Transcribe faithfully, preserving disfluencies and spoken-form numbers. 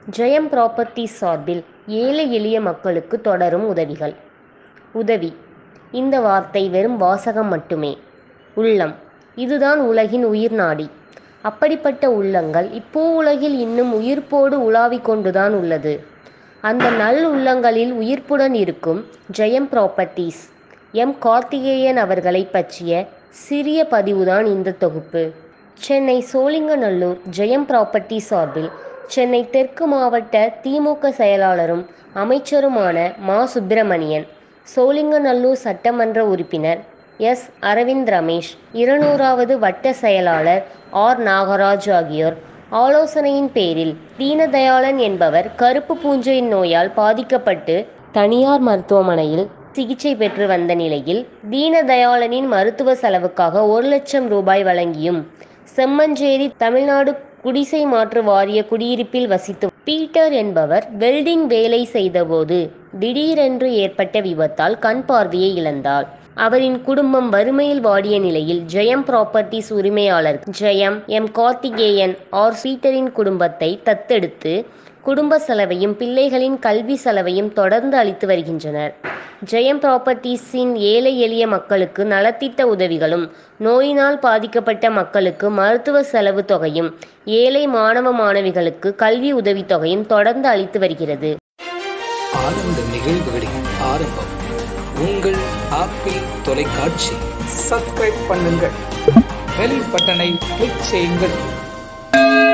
ஜெயம் properties சார்பில் ஏழை எளிய மக்களுக்கு தொடரும் உதவிகள். உதவி. இந்த வார்த்தை வெறும் வாசகம் மட்டுமே. உள்ளம். இதுதான் உலகின் உயிர்நாடி. அப்படிப்பட்ட உள்ளங்கள் இப்போ உலகில் இன்னும் உயிர்ப்போடு உலாவிக் கொண்டுதான் உள்ளது. அந்த நல் உள்ளங்களில் உயிர்ப்புடன் இருக்கும் ஜெயம் ப்ராப்பர்ட்டிஸ் எம் கார்த்திகேயன் அவர்களை பற்றிய சிறிய பதிவுதான் இந்த தொகுப்பு. சென்னை சோழிங்கநல்லூர் ஜெயம் ப்ராப்பர்ட்டிஸ் சார்பில் சென்னை தெற்கு மாவட்ட திமுக செயலாளரும் அமைச்சருமான மா சுப்பிரமணியன், சோழிங்கநல்லூர் சட்டமன்ற உறுப்பினர் எஸ் அரவிந்த் ரமேஷ், இருநூறாவது வட்ட செயலாளர் ஆர் நாகராஜ் ஆகியோர் ஆலோசனையின் பேரில் தீனதயாளன் என்பவர் கருப்பு பூஞ்சை நோயால் பாதிக்கப்பட்டு தனியார் மருத்துவமனையில் சிகிச்சை பெற்று வந்த நிலையில் தீனதயாளனின் மருத்துவ செலவுக்காக ஒரு லட்சம் ரூபாய் வழங்கியும், செம்மஞ்சேரி தமிழ்நாடு குடிசை மாற்று வாரிய குடியிருப்பில் வசித்து பீட்டர் என்பவர் வெல்டிங் வேலை செய்தபோது திடீரென்று ஏற்பட்ட விபத்தால் கண் பார்வையை இழந்தார். அவரின் குடும்பம் வறுமையில் வாடிய நிலையில் ஜெயம் ப்ராப்பர்ட்டிஸ் உரிமையாளர் ஜெயம் எம் கார்த்திகேயன் ஆர் பீட்டரின் குடும்பத்தை தத்தெடுத்து குடும்ப செலவையும் பிள்ளைகளின் கல்வி செலவையும் தொடர்ந்து அளித்து வருகின்றனர். ஜெயம் ப்ராப்பர்ட்டிஸின் ஏழை எளிய மக்களுக்கு நலத்திட்ட உதவிகளும், நோயினால் பாதிக்கப்பட்ட மக்களுக்கு மருத்துவ செலவு தொகையும், ஏழை மாணவ மாணவிகளுக்கு கல்வி உதவித்தொகையும் தொடர்ந்து அளித்து வருகிறது. ஆனந்த நிகழ்வுகளின் ஆரம்பம் உங்கள் ஆப்பிள் தொலைக்காட்சி. சப்ஸ்கிரைப் பண்ணுங்கள், பெல் பட்டனை கிளிக் செய்யுங்கள்.